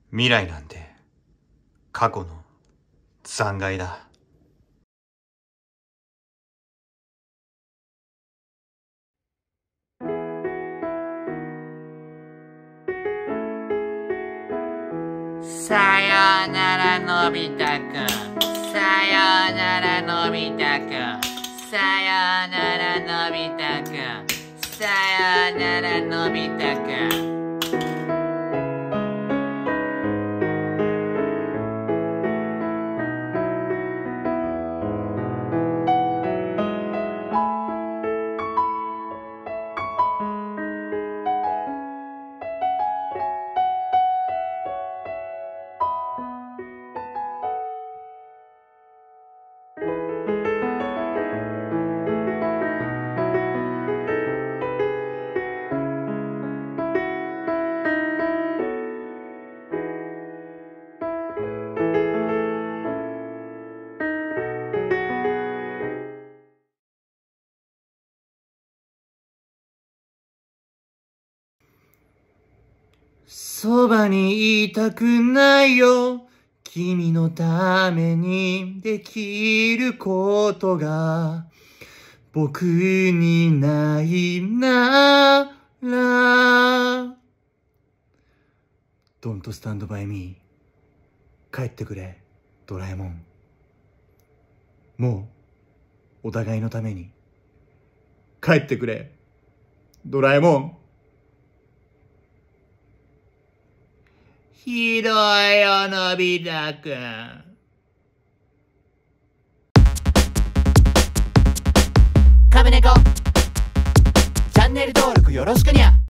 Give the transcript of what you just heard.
未来なんて過去の残骸だ。 さよならのび太くん、さよならのび太くん、さよならのび太くん、さよならのび太くん。 そばにいたくないよ。君のためにできることが僕にないなら Don't stand by me 帰ってくれドラえもん。もうお互いのために帰ってくれドラえもん。ひどいよのび太くん。 カメネコチャンネル登録よろしくにゃ。